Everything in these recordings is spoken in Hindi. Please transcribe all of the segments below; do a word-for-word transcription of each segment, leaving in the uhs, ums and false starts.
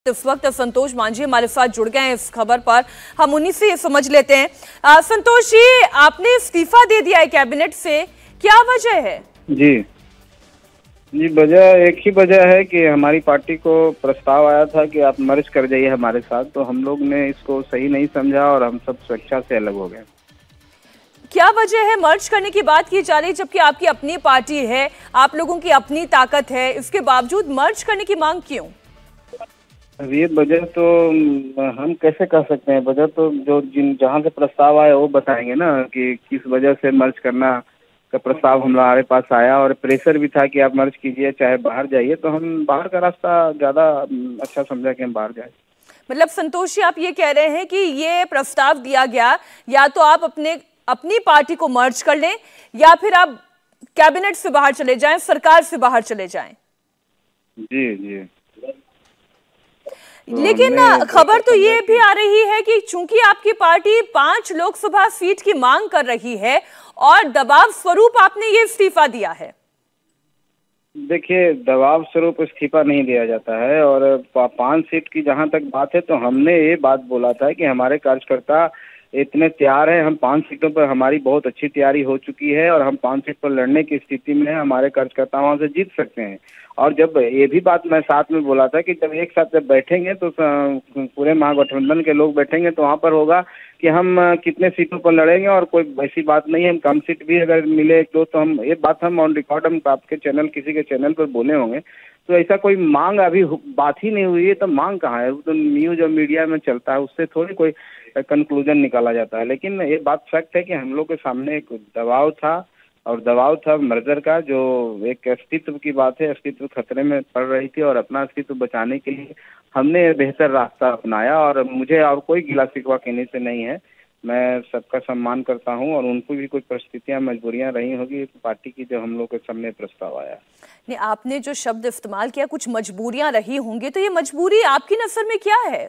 इस वक्त संतोष मांझी हमारे साथ जुड़ गए हैं इस खबर पर। हम उन्हीं से समझ लेते हैं। आ, संतोष जी, आपने इस्तीफा दे दिया है कैबिनेट से, क्या वजह है? जी जी वजह एक ही वजह है कि हमारी पार्टी को प्रस्ताव आया था कि आप मर्ज कर जाइए हमारे साथ, तो हम लोग ने इसको सही नहीं समझा और हम सब स्वेच्छा से अलग हो गए। क्या वजह है मर्ज करने की बात की जा रही, जबकि आपकी अपनी पार्टी है, आप लोगों की अपनी ताकत है, इसके बावजूद मर्ज करने की मांग क्यों? अब ये वजह तो हम कैसे कह सकते हैं, वजह तो जो जिन जहाँ से प्रस्ताव आया वो बताएंगे ना कि किस वजह से मर्ज करना का प्रस्ताव हमारे पास आया। और प्रेशर भी था कि आप मर्ज कीजिए चाहे बाहर जाइए, तो हम बाहर का रास्ता ज़्यादा अच्छा समझा कि हम बाहर जाए। मतलब संतोष जी, आप ये कह रहे हैं कि ये प्रस्ताव दिया गया, या तो आप अपने अपनी पार्टी को मर्ज कर लें या फिर आप कैबिनेट से बाहर चले जाएं, सरकार से बाहर चले जाएं। जी जी लेकिन खबर तो ये भी आ रही है कि चूंकि आपकी पार्टी पांच लोकसभा सीट की मांग कर रही है और दबाव स्वरूप आपने ये इस्तीफा दिया है। देखिए, दबाव स्वरूप इस्तीफा नहीं दिया जाता है। और पांच सीट की जहां तक बात है, तो हमने ये बात बोला था कि हमारे कार्यकर्ता इतने तैयार हैं, हम पांच सीटों पर हमारी बहुत अच्छी तैयारी हो चुकी है और हम पांच सीट पर लड़ने की स्थिति में हमारे कार्यकर्ता वहां से जीत सकते हैं। और जब ये भी बात मैं साथ में बोला था कि जब एक साथ जब बैठेंगे तो पूरे महागठबंधन के लोग बैठेंगे तो वहाँ पर होगा कि हम कितने सीटों पर लड़ेंगे, और कोई वैसी बात नहीं है। हम कम सीट भी अगर मिले एक दो, तो हम ये बात हम ऑन रिकॉर्ड हम आपके चैनल किसी के चैनल पर बोले होंगे। तो ऐसा कोई मांग अभी बात ही नहीं हुई है, तो मांग कहाँ है? वो तो न्यूज और मीडिया में चलता है, उससे थोड़ी कोई कंक्लूजन निकाला जाता है। लेकिन ये बात फैक्ट है कि हम लोग के सामने एक दबाव था, और दबाव था मर्जर का, जो एक अस्तित्व की बात है, अस्तित्व खतरे में पड़ रही थी और अपना अस्तित्व बचाने के लिए हमने बेहतर रास्ता अपनाया। और मुझे और कोई गिला शिकवा कहने से नहीं है, मैं सबका सम्मान करता हूं और उनको भी कुछ परिस्थितियां मजबूरियां रही होगी पार्टी की, जो हम लोग के सामने प्रस्ताव आया। नहीं, आपने जो शब्द इस्तेमाल किया, कुछ मजबूरियां रही होंगी, तो ये मजबूरी आपकी नजर में क्या है?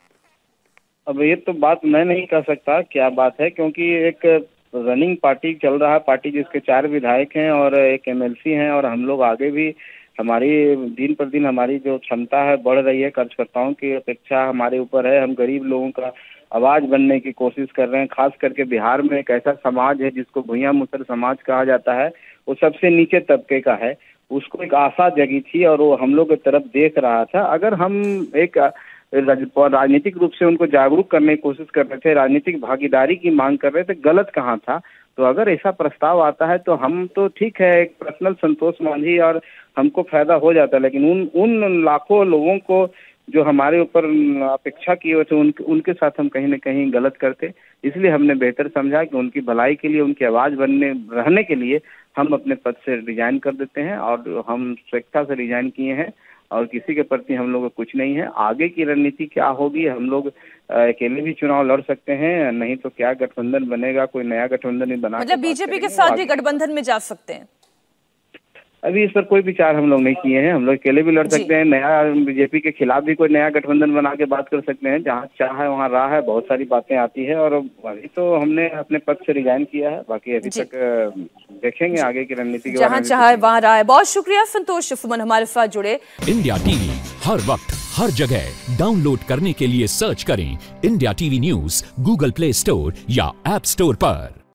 अब ये तो बात मैं नहीं कह सकता क्या बात है, क्योंकि एक रनिंग पार्टी चल रहा है, पार्टी जिसके चार विधायक हैं और एक एमएलसी हैं, और हम लोग आगे भी हमारी दिन पर दिन हमारी जो क्षमता है बढ़ रही है, कार्यकर्ताओं की अपेक्षा हमारे ऊपर है। हम गरीब लोगों का आवाज बनने की कोशिश कर रहे हैं। खास करके बिहार में एक ऐसा समाज है जिसको भुइयां मुसर समाज कहा जाता है, वो सबसे नीचे तबके का है। उसको एक आशा जगी थी और वो हम लोग की तरफ देख रहा था। अगर हम एक राजनीतिक रूप से उनको जागरूक करने की कोशिश कर रहे थे, राजनीतिक भागीदारी की मांग कर रहे थे, गलत कहाँ था? तो अगर ऐसा प्रस्ताव आता है तो हम तो ठीक है, एक पर्सनल संतोष मांझी और हमको फायदा हो जाता है, लेकिन उन उन लाखों लोगों को जो हमारे ऊपर अपेक्षा की हुए थे, उन, उनके साथ हम कहीं ना कहीं गलत करते। इसलिए हमने बेहतर समझा कि उनकी भलाई के लिए, उनकी आवाज़ बनने रहने के लिए हम अपने पद से रिजाइन कर देते हैं। और हम स्वेच्छा से रिजाइन किए हैं और किसी के प्रति हम लोग कुछ नहीं है। आगे की रणनीति क्या होगी, हम लोग अकेले भी चुनाव लड़ सकते हैं, नहीं तो क्या गठबंधन बनेगा, कोई नया गठबंधन ही बना, मतलब बीजेपी के साथ भी गठबंधन में जा सकते हैं? अभी इस पर कोई विचार हम लोग नहीं किए हैं। हम लोग अकेले भी लड़ सकते हैं, नया बीजेपी के खिलाफ भी कोई नया गठबंधन बना के बात कर सकते हैं। जहाँ चाह है वहाँ राह है, बहुत सारी बातें आती है। और अभी तो हमने अपने पद से रिजाइन किया है, बाकी अभी तक देखेंगे आगे की रणनीति। जहाँ चाह है वहाँ राह है। बहुत शुक्रिया संतोष सुमन हमारे साथ जुड़े। इंडिया टीवी हर वक्त हर जगह डाउनलोड करने के लिए सर्च करें India TV news Google Play Store या ऐप स्टोर पर।